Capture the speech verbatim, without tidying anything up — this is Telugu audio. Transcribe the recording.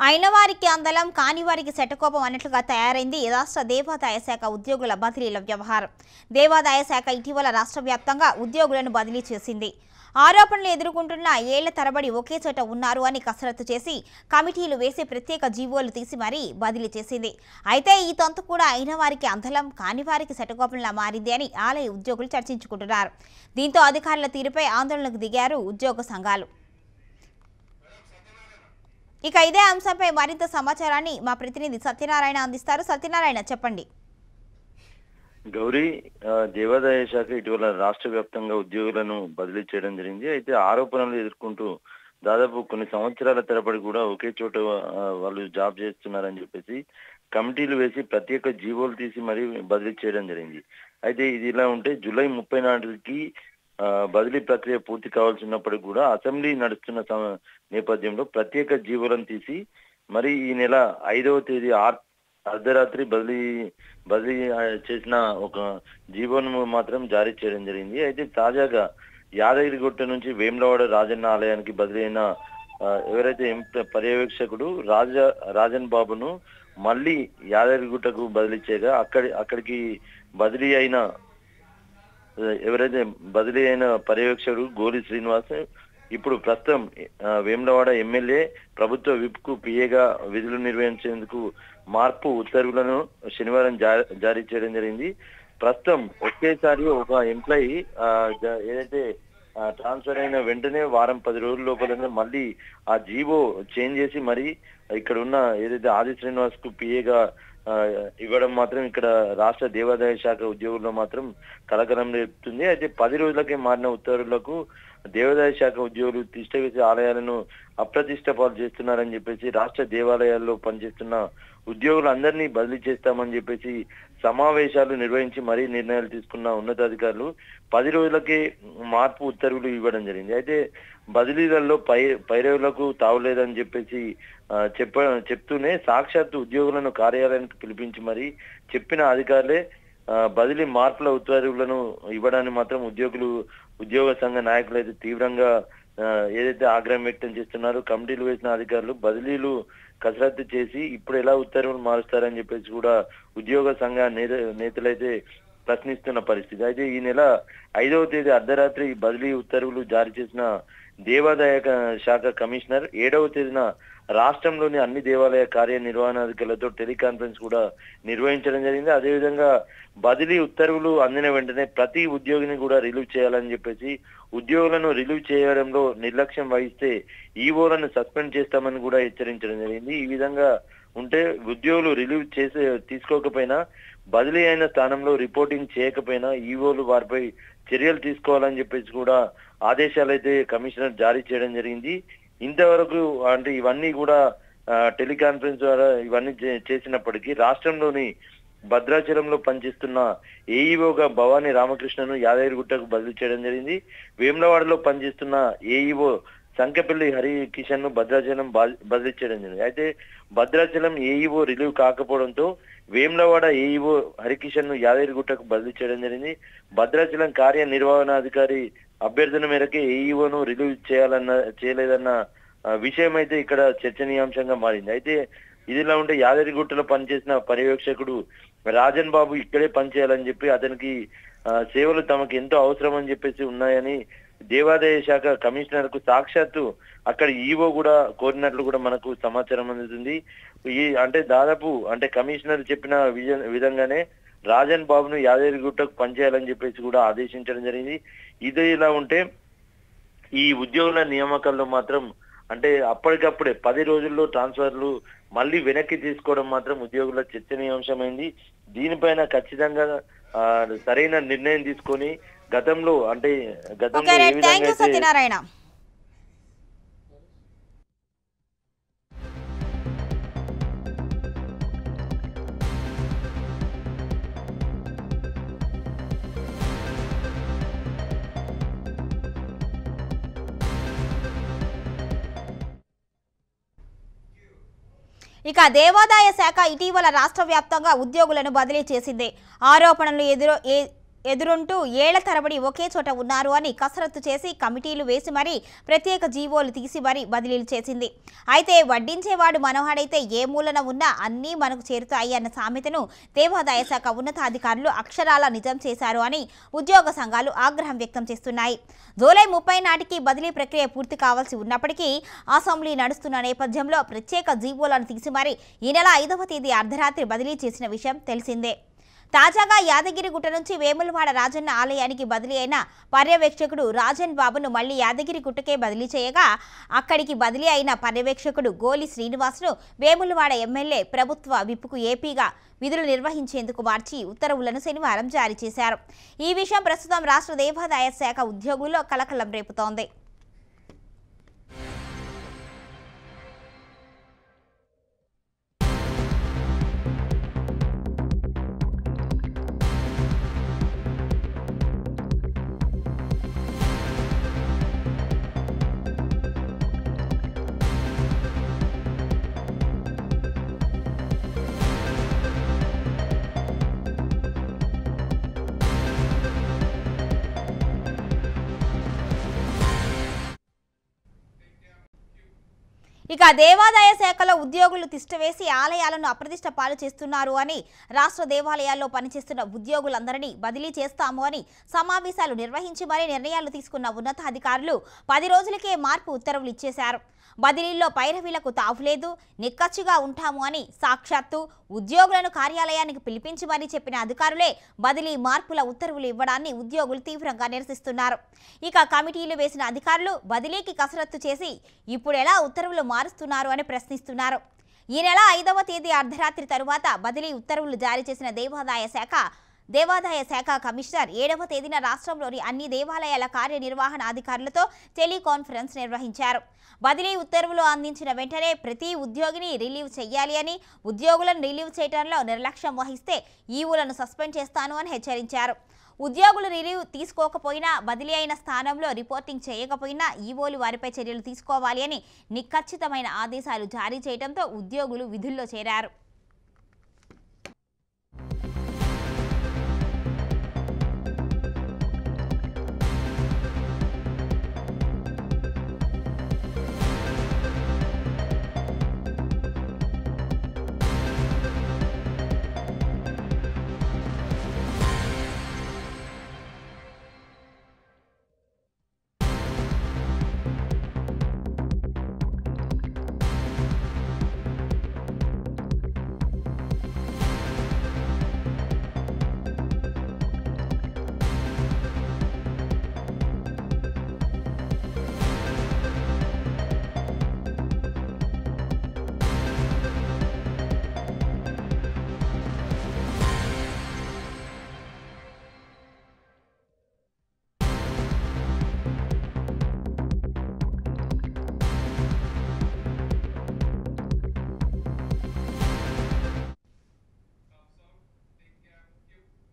అయిన వారికి అందలం కాని వారికి శటకోపం అన్నట్లుగా తయారైంది రాష్ట్ర దేవాదాయ శాఖ ఉద్యోగుల బదిలీల వ్యవహారం. దేవాదాయ శాఖ ఇటీవల రాష్ట్ర వ్యాప్తంగా ఉద్యోగులను బదిలీ చేసింది. ఆరోపణలు ఎదుర్కొంటున్న ఏళ్ల తరబడి ఒకే చోట ఉన్నారు అని కసరత్తు చేసి కమిటీలు వేసి ప్రత్యేక జీవోలు తీసి మరీ బదిలీ చేసింది. అయితే ఈ తంతు కూడా అయిన వారికి అందలం కాని వారికి శటకోపంలా మారింది అని ఆలయ ఉద్యోగులు చర్చించుకుంటున్నారు. దీంతో అధికారుల తీరుపై ఆందోళనకు దిగారు ఉద్యోగ సంఘాలు. ఇక ఇదే అంశంపై మరింత సమాచారాన్ని మా ప్రతినిధి సత్యనారాయణ అందిస్తారు. సత్యనారాయణ, చెప్పండి. గౌరీ, దేవాదాయ శాఖ ఇటీవల రాష్ట్ర వ్యాప్తంగా ఉద్యోగులను బదిలీ చేయడం జరిగింది. అయితే ఆరోపణలు ఎదుర్కొంటూ దాదాపు కొన్ని సంవత్సరాల తరబడి కూడా ఒకే చోట వాళ్ళు జాబ్ చేస్తున్నారని చెప్పేసి కమిటీలు వేసి ప్రత్యేక జీవోలు తీసి మరీ బదిలీ చేయడం జరిగింది. అయితే ఇది ఇలా ఉంటే జూలై ముప్పై నాటికి బదిలీ ప్రక్రియ పూర్తి కావాల్సి ఉన్నప్పటికీ కూడా అసెంబ్లీ నడుస్తున్న నేపథ్యంలో ప్రత్యేక జీవోలను తీసి మరి ఈ నెల ఐదవ తేదీ అర్ధరాత్రి బదిలీ బదిలీ చేసిన ఒక జీవోను మాత్రం జారీ చేయడం జరిగింది. అయితే తాజాగా యాదగిరిగుట్ట నుంచి వేములవాడ రాజన్న ఆలయానికి బదిలీ అయిన ఎవరైతే పర్యవేక్షకుడు రాజ రాజన్ బాబును మళ్ళీ యాదగిరిగుట్టకు బదిలీ చేయగా అక్కడి అక్కడికి బదిలీ అయిన ఎవరైతే బదిలీ అయిన పర్యవేక్షకుడు గోలి శ్రీనివాస్ ఇప్పుడు ప్రస్తుతం వేములవాడ ఎమ్మెల్యే ప్రభుత్వ విప్కు పిఏగా విధులు నిర్వహించేందుకు మార్పు ఉత్తర్వులను శనివారం జారీ చేయడం జరిగింది. ప్రస్తుతం ఒకేసారి ఒక ఎంప్లాయీ ఏదైతే ట్రాన్స్ఫర్ అయిన వెంటనే వారం పది రోజుల లోపల మళ్ళీ ఆ జీవో చేంజ్ చేసి మరి ఇక్కడ ఉన్న ఏదైతే ఆది శ్రీనివాస్ కు పిఏగా ఇవ్వడం మాత్రం ఇక్కడ రాష్ట్ర దేవాదాయ శాఖ ఉద్యోగుల్లో మాత్రం కలకలం రేపుతుంది. అయితే పది రోజులకే మారిన ఉత్తర్వులకు దేవాదాయ శాఖ ఉద్యోగులు తిష్టవేసి ఆలయాలను అప్రతిష్ట పాలు చేస్తున్నారని చెప్పేసి రాష్ట్ర దేవాలయాల్లో పనిచేస్తున్న ఉద్యోగులందరినీ బదిలీ చేస్తామని చెప్పేసి సమావేశాలు నిర్వహించి మరీ నిర్ణయాలు తీసుకున్న ఉన్నతాధికారులు పది రోజులకే మార్పు ఉత్తర్వులు ఇవ్వడం జరిగింది. అయితే బదిలీలలో పై పైరవులకు తావులేదని చెప్పేసి చెప్ప చెప్తూనే సాక్షాత్తు ఉద్యోగులను కార్యాలయానికి పిలిపించి మరి చెప్పిన అధికారులే బదిలీ మార్పుల ఉత్తర్వులను ఇవ్వడాన్ని మాత్రం ఉద్యోగులు ఉద్యోగ సంఘ నాయకులు అయితే తీవ్రంగా ఏదైతే ఆగ్రహం వ్యక్తం చేస్తున్నారు. కమిటీలు వేసిన అధికారులు బదిలీలు కసరత్తు చేసి ఇప్పుడు ఎలా ఉత్తర్వులు మారుస్తారని చెప్పేసి కూడా ఉద్యోగ సంఘ నేత నేతలైతే ప్రశ్నిస్తున్న పరిస్థితి. అయితే ఈ నెల ఐదవ తేదీ అర్ధరాత్రి బదిలీ ఉత్తర్వులు జారీ చేసిన దేవాదాయ శాఖ కమిషనర్ ఏడవ తేదీన రాష్ట్రంలోని అన్ని దేవాలయ కార్యనిర్వహణాధికారులతో టెలికాన్ఫరెన్స్ కూడా నిర్వహించడం జరిగింది. అదేవిధంగా బదిలీ ఉత్తర్వులు అందిన వెంటనే ప్రతి ఉద్యోగిని కూడా రిలీవ్ చేయాలని చెప్పేసి ఉద్యోగులను రిలీవ్ చేయడంలో నిర్లక్ష్యం వహిస్తే ఈవోలను సస్పెండ్ చేస్తామని కూడా హెచ్చరించడం జరిగింది. ఈ విధంగా ఉంటే ఉద్యోగులు రిలీవ్ చేసే తీసుకోకపోయినా బదిలీ అయిన స్థానంలో రిపోర్టింగ్ చేయకపోయినా ఈవోలు వారిపై చర్యలు తీసుకోవాలని చెప్పేసి కూడా ఆదేశాలు అయితే కమిషనర్ జారీ చేయడం జరిగింది. ఇంతవరకు అంటే ఇవన్నీ కూడా టెలికాన్ఫరెన్స్ ద్వారా ఇవన్నీ చేసినప్పటికీ రాష్ట్రంలోని భద్రాచలంలో పనిచేస్తున్న ఏఈఓగా భవానీ రామకృష్ణను యాదగిరిగుట్టకు బదిలీ చేయడం జరిగింది. వేములవాడలో పనిచేస్తున్న ఏఈఓ సంకెపల్లి హరి కిషన్ ను భద్రాచలం బదిలీ చేయడం జరిగింది. అయితే భద్రాచలం ఏఈఓ రిలీవ్ కాకపోవడంతో వేములవాడ ఏఈఓ హరికిషన్ ను యాదగిరిగుట్టకు బదిలీ చేయడం జరిగింది. భద్రాచలం కార్యనిర్వహణాధికారి అభ్యర్థన మేరకు ఏఈఓను రిలీవ్ చేయాలన్న చేయలేదన్న విషయం అయితే ఇక్కడ చర్చనీయాంశంగా మారింది. అయితే ఇదిలా ఉంటే యాదగిరిగుట్టలో పనిచేసిన పర్యవేక్షకుడు రాజన్ బాబు ఇక్కడే పనిచేయాలని చెప్పి అతనికి సేవలు తమకు ఎంతో అవసరం అని చెప్పేసి ఉన్నాయని దేవాదాయ శాఖ కమిషనర్ కు సాక్షాత్తు అక్కడ ఈవో కూడా కోరినట్లు కూడా మనకు సమాచారం అందుతుంది. ఈ అంటే దాదాపు అంటే కమిషనర్ చెప్పిన విధంగానే రాజన్ బాబును యాదగిరిగుట్టకు పనిచేయాలని చెప్పేసి కూడా ఆదేశించడం జరిగింది. ఇది ఇలా ఉంటే ఈ ఉద్యోగుల నియామకాల్లో మాత్రం అంటే అప్పటికప్పుడే పది రోజుల్లో ట్రాన్స్ఫర్లు మళ్ళీ వెనక్కి తీసుకోవడం మాత్రం ఉద్యోగుల చర్చనీయాంశమైంది. దీనిపైన ఖచ్చితంగా సరైన నిర్ణయం తీసుకొని గతంలో అంటే గతంలో ఏ విధంగా ఇక దేవాదాయ శాఖ ఇటీవల రాష్ట్ర వ్యాప్తంగా ఉద్యోగులను బదిలీ చేసింది. ఆరోపణలు ఎదురు ఎదురుంటూ ఏళ్ల తరబడి ఒకే చోట ఉన్నారు అని కసరత్తు చేసి కమిటీలు వేసి మరీ ప్రత్యేక జీవోలు తీసి మరీ బదిలీలు చేసింది. అయితే వడ్డించేవాడు మనవాడైతే ఏ మూలన ఉన్నా అన్నీ మనకు చేరుతాయి అన్న సామెతను దేవాదాయ శాఖ ఉన్నతాధికారులు అక్షరాల నిజం చేశారు అని ఉద్యోగ సంఘాలు ఆగ్రహం వ్యక్తం చేస్తున్నాయి. జూలై ముప్పై నాటికి బదిలీ ప్రక్రియ పూర్తి కావాల్సి ఉన్నప్పటికీ అసెంబ్లీ నడుస్తున్న నేపథ్యంలో ప్రత్యేక జీవోలను తీసి మరీ ఈ నెల ఐదవ తేదీ అర్ధరాత్రి బదిలీ చేసిన విషయం తెలిసిందే. తాజాగా యాదగిరిగుట్ట నుంచి వేములవాడ రాజన్న ఆలయానికి బదిలీ అయిన పర్యవేక్షకుడు రాజన్ బాబును మళ్లీ యాదగిరిగుట్టకే బదిలీ చేయగా అక్కడికి బదిలీ అయిన పర్యవేక్షకుడు గోలి శ్రీనివాసును వేములవాడ ఎమ్మెల్యే ప్రభుత్వ విప్పుకు ఏపీగా విధులు నిర్వహించేందుకు మార్చి ఉత్తర్వులను శనివారం జారీ చేశారు. ఈ విషయం ప్రస్తుతం రాష్ట్ర దేవాదాయ శాఖ ఉద్యోగుల్లో కలకలం రేపుతోంది. ఇక దేవాదాయ శాఖలో ఉద్యోగులు తిష్టవేసి ఆలయాలను అప్రతిష్ట పాలు చేస్తున్నారు అని రాష్ట్ర దేవాలయాల్లో పనిచేస్తున్న ఉద్యోగులందరినీ బదిలీ చేస్తాము అని సమావేశాలు నిర్వహించి మరీ నిర్ణయాలు తీసుకున్న ఉన్నతాధికారులు పది రోజులకే మార్పు ఉత్తర్వులు ఇచ్చేశారు. బదిలీల్లో పైరవీలకు తావులేదు, నిక్కచ్చిగా ఉంటాము అని సాక్షాత్తు ఉద్యోగులను కార్యాలయానికి పిలిపించి మరీ చెప్పిన అధికారులే బదిలీ మార్పుల ఉత్తర్వులు ఇవ్వడాన్ని ఉద్యోగులు తీవ్రంగా నిరసిస్తున్నారు. ఇక కమిటీలు వేసిన అధికారులు బదిలీకి కసరత్తు చేసి ఇప్పుడు ఎలా ఉత్తర్వులు మారుస్తున్నారు అని ప్రశ్నిస్తున్నారు. ఈ నెల ఐదవ తేదీ అర్ధరాత్రి తరువాత బదిలీ ఉత్తర్వులు జారీ చేసిన దేవాదాయ శాఖ దేవాదాయ శాఖ కమిషనర్ ఏడవ తేదీన రాష్ట్రంలోని అన్ని దేవాలయాల కార్యనిర్వహణ అధికారులతో టెలికాన్ఫరెన్స్ నిర్వహించారు. బదిలీ ఉత్తర్వులు అందించిన వెంటనే ప్రతి ఉద్యోగిని రిలీవ్ చేయాలి అని, ఉద్యోగులను రిలీవ్ చేయడంలో నిర్లక్ష్యం వహిస్తే ఈవోలను సస్పెండ్ చేస్తాను అని హెచ్చరించారు. ఉద్యోగులు రిలీవ్ తీసుకోకపోయినా, బదిలీ అయిన స్థానంలో రిపోర్టింగ్ చేయకపోయినా ఈవోలు వారిపై చర్యలు తీసుకోవాలి అని నిఖచ్చితమైన ఆదేశాలు జారీ చేయడంతో ఉద్యోగులు విధుల్లో చేరారు.